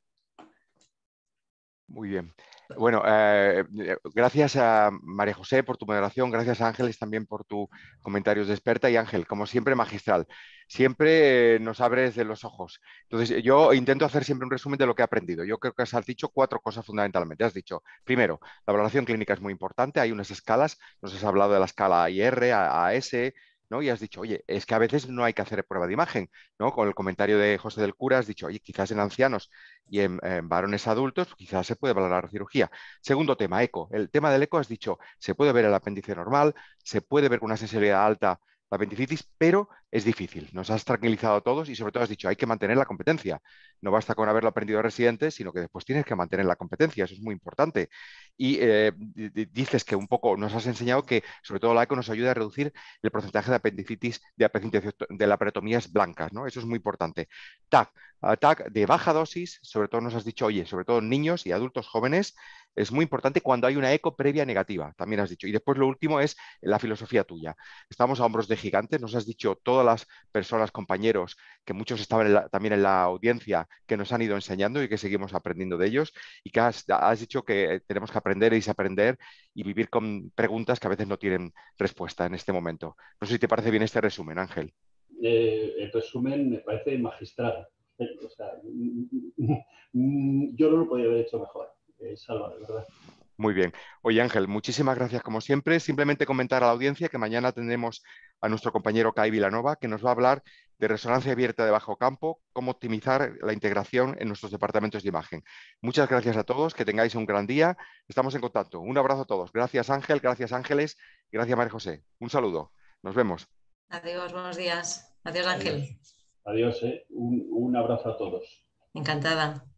Muy bien. Bueno, gracias a María José por tu moderación, gracias a Ángeles también por tus comentarios de experta y Ángel, como siempre, magistral. Siempre nos abres de los ojos. Entonces, yo intento hacer siempre un resumen de lo que he aprendido. Yo creo que has dicho 4 cosas fundamentalmente. Has dicho, primero, la valoración clínica es muy importante, hay unas escalas, nos has hablado de la escala IR, AS, ¿no? Y has dicho, oye, es que a veces no hay que hacer prueba de imagen, ¿no? Con el comentario de José del Cura has dicho, oye, quizás en ancianos y en varones adultos quizás se puede valorar cirugía. Segundo tema, eco. El tema del eco has dicho, se puede ver el apéndice normal, se puede ver con una sensibilidad alta la apendicitis, pero es difícil. Nos has tranquilizado a todos y sobre todo has dicho, hay que mantener la competencia. No basta con haberlo aprendido de residente, sino que después tienes que mantener la competencia. Eso es muy importante. Y dices que un poco nos has enseñado que sobre todo la eco nos ayuda a reducir el porcentaje de apendicitis, de la perotomías blancas, ¿no? Eso es muy importante. TAC de baja dosis, sobre todo nos has dicho, oye, sobre todo en niños y adultos jóvenes, es muy importante cuando hay una eco previa negativa, también has dicho. Y después lo último es la filosofía tuya. Estamos a hombros de gigantes, nos has dicho todas las personas, compañeros, que muchos estaban también en la audiencia, que nos han ido enseñando y que seguimos aprendiendo de ellos, y que has dicho que tenemos que aprender y desaprender y vivir con preguntas que a veces no tienen respuesta en este momento. No sé si te parece bien este resumen, Ángel. El resumen me parece magistral. O sea, yo no lo podía haber hecho mejor, Salva, de verdad. Muy bien. Oye, Ángel, muchísimas gracias como siempre. Simplemente comentar a la audiencia que mañana tendremos a nuestro compañero Kai Vilanova, que nos va a hablar de resonancia abierta de bajo campo, cómo optimizar la integración en nuestros departamentos de imagen. Muchas gracias a todos, que tengáis un gran día. Estamos en contacto. Un abrazo a todos. Gracias, Ángel, gracias, Ángeles, gracias, María José. Un saludo. Nos vemos. Adiós, buenos días. Adiós, Ángel. Adiós, un abrazo a todos. Encantada.